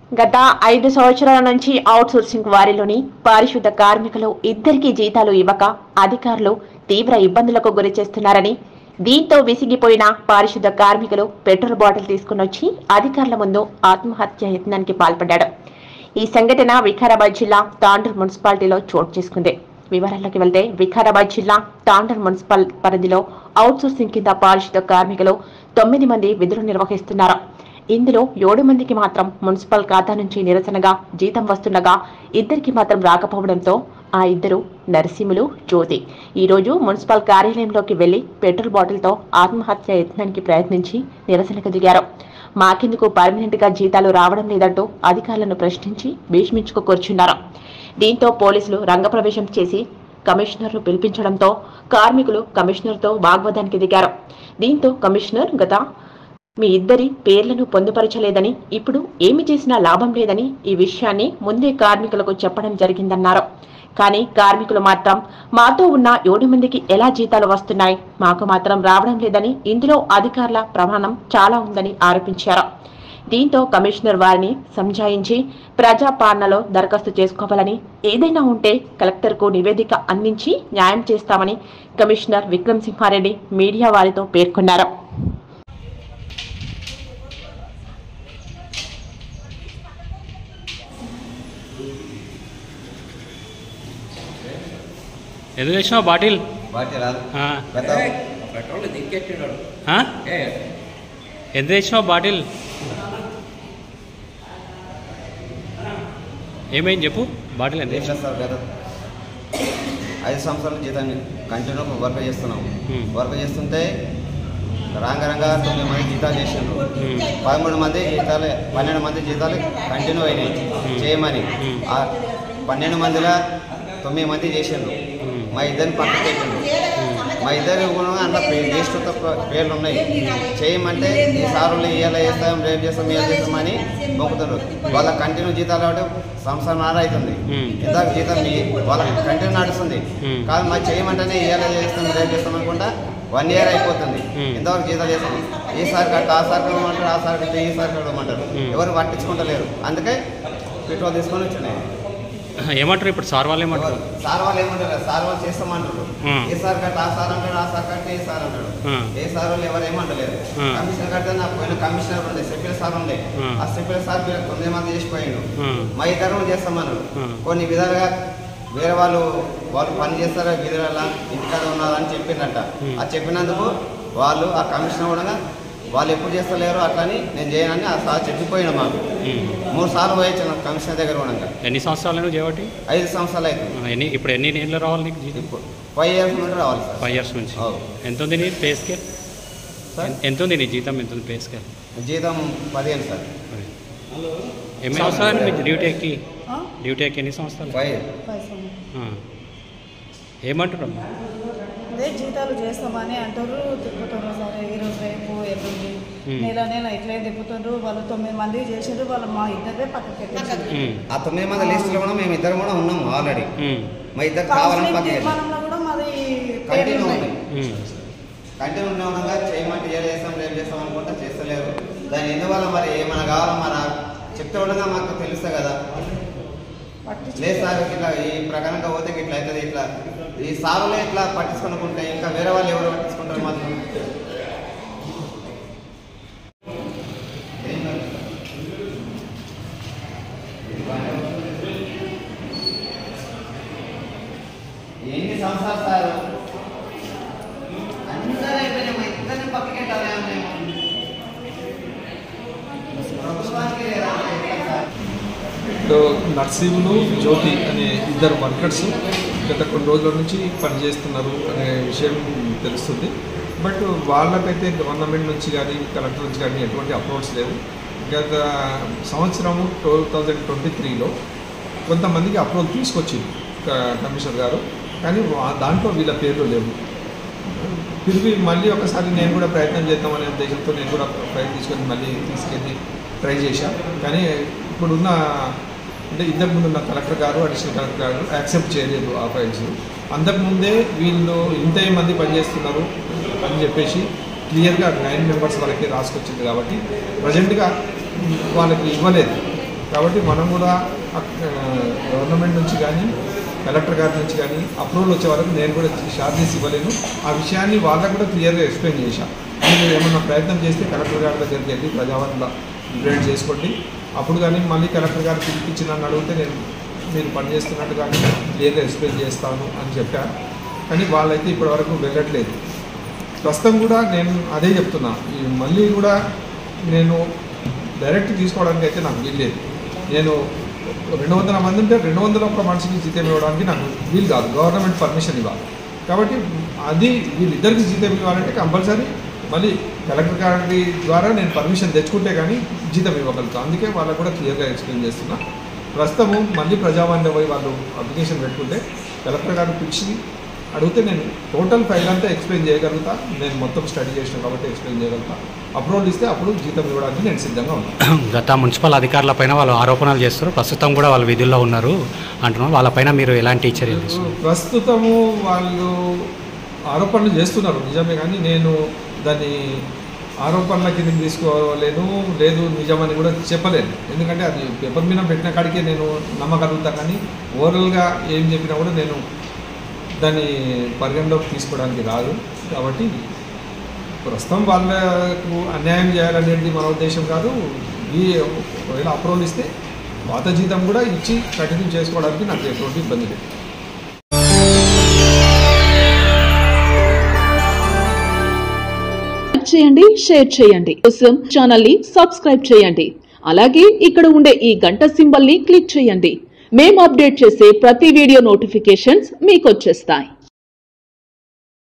గత 5 సంవత్సరాల నుంచి అవుట్సోర్సింగ్ వారిలోని పారిశుద్ధ కార్మికులు ఇద్దరికీ జీతాలు ఇవ్వక అధికారులు తీవ్ర ఇబ్బందులకు గురి చేస్తున్నారని, దీంతో విసిగిపోయిన పారిశుద్ధ కార్మికులు పెట్రోల్ బాటిల్ తీసుకునొచ్చి అధికారుల ముందు ఆత్మహత్య యత్నానికి పాల్పడ్డాడు. ఈ సంఘటన వికారాబాద్ జిల్లా తాండూర్ మున్సిపాలిటీలో చోటు చేసుకుంది. వివరాల్లోకి వెళ్తే వికారాబాద్ జిల్లా తాండూర్ మున్సిపల్ పరిధిలో అవుట్సోర్సింగ్ కింద పారిశుద్ధ కార్మికులు 9 మంది విధులు నిర్వహిస్తున్నారు. ఇందులో 7 మందికి మాత్రం మున్సిపల్ ఖాతా నుంచి నిరసనగా జీతం వస్తుండగా ఇద్దరికి మాత్రం రాకపోవడంతో ఆ ఇద్దరు నరసింహులు, జ్యోతి ఈ రోజు మున్సిపల్ కార్యాలయంలోకి వెళ్లి పెట్రోల్ బాటిల్తో ఆత్మహత్య యత్నానికి ప్రయత్నించి నిరసనకు దిగారు. మాకెందుకు పర్మనెంట్ గా జీతాలు రావడం లేదంటూ అధికారులను ప్రశ్నించి భీష్మించుకు కూర్చున్నారు. దీంతో పోలీసులు రంగప్రవేశం చేసి కమిషనర్ను పిలిపించడంతో కార్మికులు కమిషనర్తో వాగ్వాదానికి దిగారు. దీంతో కమిషనర్ గత మీ ఇద్దరి పేర్లను పొందుపరచలేదని, ఇప్పుడు ఏమి చేసినా లాభం లేదని ఈ విషయాన్ని ముందే కార్మికులకు చెప్పడం జరిగిందన్నారు. కానీ కార్మికులు మాత్రం మాతో ఉన్న 7 మందికి ఎలా జీతాలు వస్తున్నాయి, మాకు మాత్రం రావడం లేదని, ఇందులో అధికారుల ప్రమాణం చాలా ఉందని ఆరోపించారు. దీంతో కమిషనర్ వారిని సంజాయించి ప్రజాపాలనలో దరఖాస్తు చేసుకోవాలని, ఏదైనా ఉంటే కలెక్టర్కు నివేదిక అందించి న్యాయం చేస్తామని కమిషనర్ విక్రమ్ సింహారెడ్డి మీడియా వారితో పేర్కొన్నారు. ఎదురు వేసినావు బాటిల్ ఎదురు వేసినావు బాటిల్ ఏమైంది చెప్పు. బాటిల్ ఎంత సార్ గత 5 సంవత్సరాల జీతాన్ని కంటిన్యూ వర్క్ చేస్తున్నాం. వర్క్ చేస్తుంటే రంగరంగా 9 మంది జీతాలు చేసిండ్రు. 13 మంది జీతాలు 12 మంది జీతాలు కంటిన్యూ అయినాయి చేయమని. ఆ 12 మందిలో 9 మంది చేసిండ్రు. మా ఇద్దరిని పక్కకు పెట్టిండ్రు. మా ఇద్దరు కూడా అందులో లిస్టుతో పేర్లు ఉన్నాయి. చేయమంటే ఈ సార్లు ఇవాళ చేస్తాం, రేపు చేస్తాం, ఇవాళ చేస్తామని మొక్కుతున్నారు. వాళ్ళ కంటిన్యూ జీతాలు అంటే సంవత్సరం అవుతుంది. ఇందాక జీతం వాళ్ళ కంటిన్యూ నడుస్తుంది. కాదు మాకు చేయమంటేనే ఇవాళ చేస్తాం, రేపు చేస్తాం అనుకుంటా 1 year అయిపోతుంది. ఇంతవరకు జీతాలు చేస్తాం. ఈసారి కట్ట ఆ సార్ కట్టమంటారు, ఆ సార్ కట్ట ఈ సార్ కట్టమంటారు. ఎవరు పట్టించుకుంటలేరు. అందుకే పెట్రోల్ తీసుకొని వచ్చినాయి. ఏమంటారు ఇప్పుడు సార్ వాళ్ళు ఏమంటారు? సార్ వాళ్ళు ఏమంటారు? సార్ వాళ్ళు చేస్తామంటారు. ఏ సార్ కట్ట ఆ సార్ అంటాడు, ఆ సార్ కట్టే ఏ సార్ అంటాడు. ఏ సార్ వాళ్ళు ఎవరు ఏమంటలేరు. కమిషనర్ కడితే నా పోయిన కమిషనర్ ఉండే సెప్పిల సార్ ఉండే. ఆ సెప్పిల సార్ 9 మంది చేసిపోయిండు. మా ఇద్దరు చేస్తామన్నారు. కొన్ని విధాలుగా వేరే వాళ్ళు పని చేస్తారా విధుల ఇంటికాడ ఉన్నారని చెప్పిందంట. అది చెప్పినందుకు వాళ్ళు ఆ కమిషనర్ కూడా వాళ్ళు ఎప్పుడు చేస్తలేరు అట్లని నేను చేయనని ఆ సార్ చెప్పిపోయినా. మాకు 3 సార్లు పోయొచ్చాను కమిషనర్ దగ్గర కూడా. ఎన్ని సంవత్సరాలు చేయబట్టి? 5 సంవత్సరాలు అవుతుంది. ఇప్పుడు ఎన్ని నెలలు రావాలి నీకు? ఇప్పుడు 5 years నుండి రావాలి. 5 years నుంచి. ఎంత ఉంది నీ పే స్కేల్? ఎంత ఉంది నీ జీతం? ఎంత ఉంది పే స్కేల్? జీతం 15 సార్. ఎన్ని సంవత్సరాలు మీకు డ్యూటీ ఎక్కి ఎన్ని సంవత్సరాలు? 5. ఏమంటారమ్మా? అదే జీతాలు చేస్తామని అంటారు, తిప్పుతున్నారు సార్. ఈరోజు రేపు ఎల్లుండి నెల ఇట్లే తిప్పుతున్నారు. వాళ్ళు 9 మంది చేసారు. వాళ్ళు మా ఇద్దరే పక్కకి పెట్టారు. ఆ 9 మంది లిస్టులో కూడా మేము ఇద్దరు కూడా ఉన్నాము ఆల్రెడీ. మా ఇద్దరు కావాలని తీర్మానంలో కూడా మాది కంటిన్యూ ఉండగా చేయమంటే చేస్తాం, రేపు చేస్తాం అనుకుంటా చేస్తలేరు. దాని ఎందువల్ల మరి ఏమైనా కావాలో మన చెప్తే ఉండగా మాకు తెలుస్తుంది కదా. లేదు సార్ ఇట్లా ఈ ప్రకారంగా పోతే ఇట్లా అవుతుంది, ఇట్లా ఈ సార్లే ఇట్లా పట్టించుకుంటే ఇంకా వేరే వాళ్ళు ఎవరు పట్టించుకుంటారు మాత్రం. ఎన్ని సంవత్సరాలు సార్ అందరూ అయిపోయినా మా ఇద్దరిని పక్కకెట్టాలి ప్రభుత్వానికి. నర్సింహులు, జ్యోతి అనే ఇద్దరు వర్కర్స్ గత కొన్ని రోజుల నుంచి పనిచేస్తున్నారు అనే విషయం తెలుస్తుంది. బట్ వాళ్ళకైతే గవర్నమెంట్ నుంచి కానీ కలెక్టర్ నుంచి కానీ ఎటువంటి అప్రోచ్ లేవు. గత సంవత్సరము 2023లో కొంతమందికి అప్రోచ్ తీసుకొచ్చింది కమిషనర్ గారు, కానీ దాంట్లో వీళ్ళ పేర్లు లేవు. తిరిగి మళ్ళీ ఒకసారి నేను కూడా ప్రయత్నం చేద్దామనే ఉద్దేశంతో నేను కూడా ప్రయత్నించుకొని మళ్ళీ తీసుకెళ్ళి ట్రై చేశాను. కానీ ఇప్పుడున్న అంటే ఇంతకుముందు ఉన్న కలెక్టర్ గారు, అడిషనల్ కలెక్టర్ గారు యాక్సెప్ట్ చేయలేదు ఆ ఫైల్స్. అంతకుముందే వీళ్ళు ఇంత మంది పనిచేస్తున్నారు అని చెప్పేసి క్లియర్గా 9 members వరకే రాసుకొచ్చింది. కాబట్టి ప్రజెంట్గా వాళ్ళకి ఇవ్వలేదు. కాబట్టి మనం కూడా గవర్నమెంట్ నుంచి కానీ కలెక్టర్ గారి నుంచి కానీ అప్రూవల్ వచ్చే వరకు నేను కూడా ఛార్జెస్ ఇవ్వలేను. ఆ విషయాన్ని వాళ్ళకు కూడా క్లియర్గా ఎక్స్ప్లెయిన్ చేశాను. మీరు ఏమన్నా ప్రయత్నం చేస్తే కలెక్టర్ గారి దగ్గరికి వెళ్ళి ప్రజావాణిలో కంప్లైంట్ చేసుకోండి. అప్పుడు కానీ మళ్ళీ కలెక్టర్ గారు పిలిపించి నన్ను అడిగితే నేను మీరు పనిచేస్తున్నట్టు కానీ క్లియర్గా ఎక్స్ప్లెయిన్ చేస్తాను అని చెప్పాను. కానీ వాళ్ళైతే ఇప్పటివరకు వెళ్ళట్లేదు. ప్రస్తుతం కూడా నేను అదే చెప్తున్నా, మళ్ళీ కూడా నేను డైరెక్ట్ తీసుకోవడానికి అయితే నాకు వీల్లేదు. నేను 200 మంది ఉంటే 201 మనిషికి జీతం ఇవ్వడానికి నాకు వీలు కాదు, గవర్నమెంట్ పర్మిషన్ ఇవ్వాలి. కాబట్టి అది వీళ్ళిద్దరికి జీతం ఇవ్వాలంటే కంపల్సరీ మళ్ళీ కలెక్టర్ గారి ద్వారా నేను పర్మిషన్ తెచ్చుకుంటే కానీ జీతం ఇవ్వగలుగుతాను. అందుకే వాళ్ళకు కూడా క్లియర్గా ఎక్స్ప్లెయిన్ చేస్తున్నా. ప్రస్తుతము మళ్ళీ ప్రజావాణిలో పోయి వాళ్ళు అప్లికేషన్ పెట్టుకుంటే కలెక్టర్ గారు పిలిచి అడిగితే నేను టోటల్ ఫైల్ అంతా ఎక్స్ప్లెయిన్ చేయగలుగుతా. నేను మొత్తం స్టడీ చేసిన కాబట్టి ఎక్స్ప్లెయిన్ చేయగలుగుతా. అప్రూవల్ ఇస్తే అప్పుడు జీతం ఇవ్వడానికి నేను సిద్ధంగా ఉన్నాను. గత మున్సిపల్ అధికారుల పైన వాళ్ళు ఆరోపణలు చేస్తారు, ప్రస్తుతం కూడా వాళ్ళు విధుల్లో ఉన్నారు అంటున్నారు. వాళ్ళపైన మీరు ఎలాంటి చర్యలు తీసుకున్నారు? ప్రస్తుతము వాళ్ళు ఆరోపణలు చేస్తున్నారు నిజమే, కానీ నేను దాన్ని ఆరోపణల కిందకి తీసుకోలేను, లేదు నిజమని కూడా చెప్పలేను. ఎందుకంటే అది పేపర్ మీద పెట్టిన కాడికే నేను నమ్మగలుగుతా, కానీ ఓవరాల్గా ఏం చెప్పినా కూడా నేను దాన్ని పరిగణలోకి తీసుకోవడానికి రాదు. కాబట్టి ప్రస్తుతం వాళ్ళకు అన్యాయం చేయాలనేది మన ఉద్దేశం కాదు. ఒకవేళ అప్రూవల్ ఇస్తే పాత జీతం కూడా ఇచ్చి కంటిన్యూ చేసుకోవడానికి నాకు ఎటువంటి ఇబ్బంది లేదు. చేయండి, షేర్ చేయండి, కోసం ఛానల్ ని సబ్స్క్రైబ్ చేయండి. అలాగే ఇక్కడ ఉండే ఈ గంట సింబల్ ని క్లిక్ చేయండి. మేము అప్డేట్ చేసే ప్రతి వీడియో నోటిఫికేషన్స్ మీకు వచ్చేస్తాయి.